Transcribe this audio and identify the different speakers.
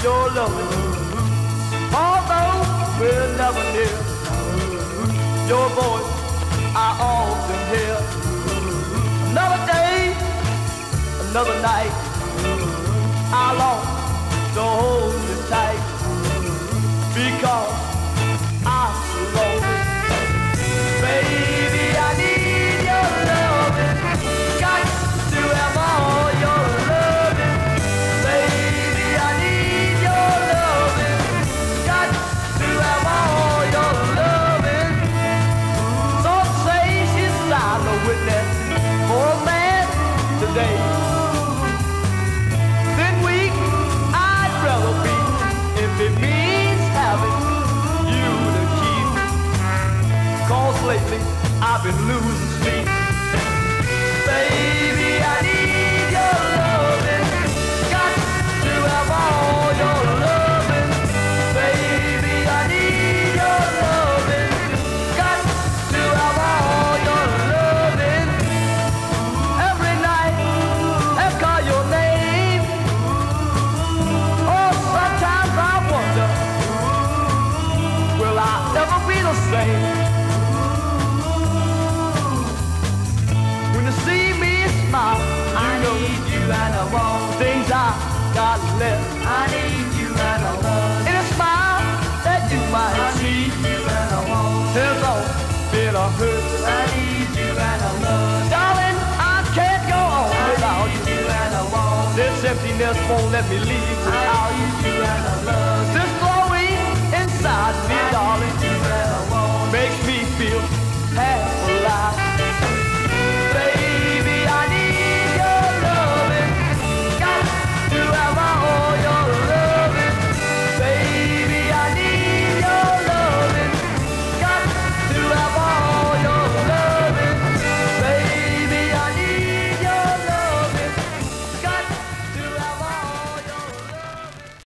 Speaker 1: your loving. Although we're never near, your voice I often hear. Another day, another night, I long to hold you tight because I'm so lonely. Baby, I need your loving. Got to have all your loving. Baby, I need your loving. Got to have all your loving. Some say she's not a witness for a man today. Then weak, I'd rather be if it means having you to keep. 'Cause lately I've been losing sleep. Baby, I need your loving. Got to have all your loving. Baby, I need your loving. Got to have all your loving. Every night I call your name. Oh, sometimes I wonder, will I ever be the same? When you see me smile, I need you and I want things I got left. I need you and I want in a smile that you might see. I need you and I want there's all been a hurt. I need you and I love. Darling, I can't go on without you and I want. This emptiness won't let me leave without you and I love.